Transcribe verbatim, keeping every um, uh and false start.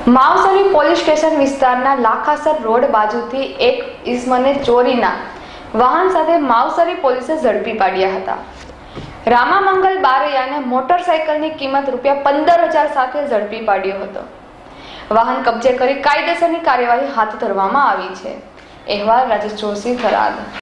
Mavsari police station વિસ્તારના લાખાસર road બાજુથી એક ઈસમને ચોરીના વાહન સાથે માવસરી પોલીસે ઝડપી પાડ્યા હતા। રામામંગલ બારૈયાને મોટરસાયકલની કિંમત રૂપિયા પંદર હજાર સાથે ઝડપી પાડ્યો હતો। વાહન કબજે કરી કાયદેસરની કાર્યવાહી હાથ ધરવામાં આવી છે। અહેવાલ રાજેશ જોશી, થરાદ।